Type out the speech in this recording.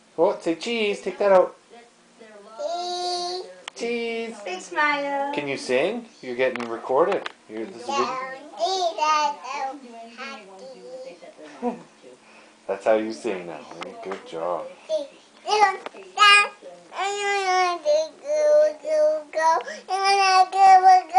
Oh, say cheese. Take that out. Cheese. Cheese. Big smile. Can you sing? You're getting recorded. This is a video. That's how you sing now. Good job. Go, go, go, go, go, go, go, go, go,